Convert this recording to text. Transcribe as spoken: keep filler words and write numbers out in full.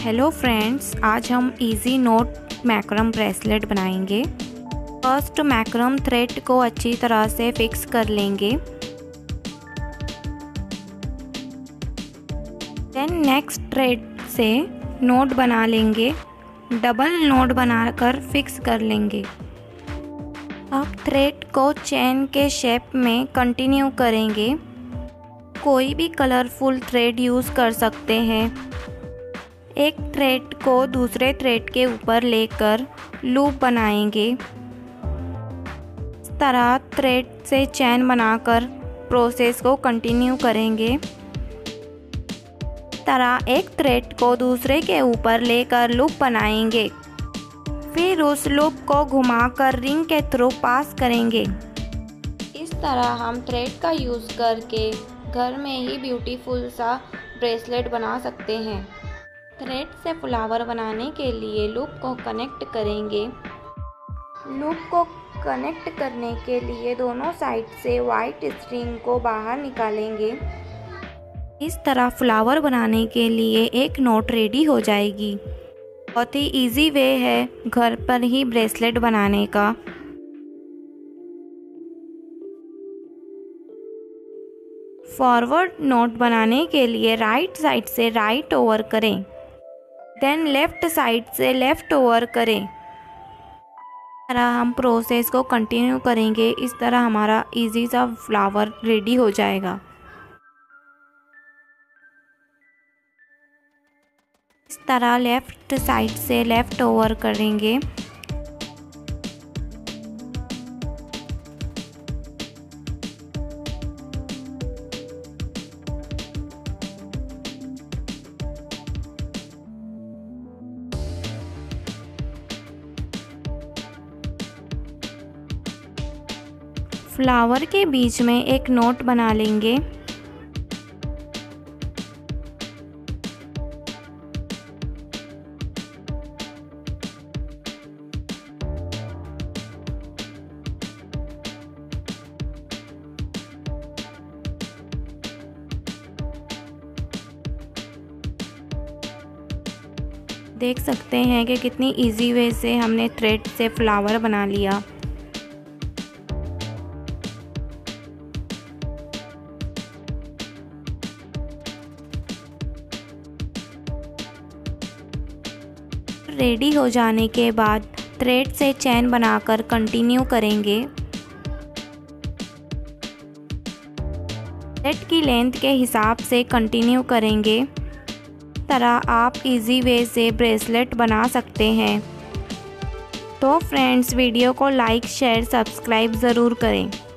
Hello friends, आज हम easy knot macrame bracelet बनाएंगे। फर्स्ट मैक्रम थ्रेड को अच्छी तरह से फिक्स कर लेंगे। देन नेक्स्ट थ्रेड से नॉट बना लेंगे। डबल नॉट बनाकर फिक्स कर लेंगे। अब थ्रेड को चेन के शेप में कंटिन्यू करेंगे। कोई भी कलरफुल थ्रेड यूज़ कर सकते हैं। एक थ्रेड को दूसरे थ्रेड के ऊपर लेकर लूप बनाएंगे। इस तरह थ्रेड से चेन बनाकर प्रोसेस को कंटिन्यू करेंगे। इस तरह एक थ्रेड को दूसरे के ऊपर लेकर लूप बनाएंगे। फिर उस लूप को घुमाकर रिंग के थ्रू पास करेंगे। इस तरह हम थ्रेड का यूज़ करके घर में ही ब्यूटीफुल सा ब्रेसलेट बना सकते हैं। थ्रेड से फ्लावर बनाने के लिए लूप को कनेक्ट करेंगे। लूप को कनेक्ट करने के लिए दोनों साइड से वाइट स्ट्रिंग को बाहर निकालेंगे। इस तरह फ्लावर बनाने के लिए एक नॉट रेडी हो जाएगी। बहुत ही इजी वे है घर पर ही ब्रेसलेट बनाने का। फॉरवर्ड नॉट बनाने के लिए राइट साइड से राइट ओवर करें, देन लेफ़्ट साइड से लेफ़्ट ओवर करें। इस तरह हम प्रोसेस को कंटिन्यू करेंगे। इस तरह हमारा इजी सा फ्लावर रेडी हो जाएगा। इस तरह लेफ़्ट साइड से लेफ़्ट ओवर करेंगे। फ्लावर के बीच में एक नोट बना लेंगे। देख सकते हैं कि कितनी इजी वे से हमने थ्रेड से फ्लावर बना लिया। रेडी हो जाने के बाद थ्रेड से चेन बनाकर कंटिन्यू करेंगे। थ्रेड की लेंथ के हिसाब से कंटिन्यू करेंगे। इस तरह आप इजी वे से ब्रेसलेट बना सकते हैं। तो फ्रेंड्स, वीडियो को लाइक शेयर सब्सक्राइब ज़रूर करें।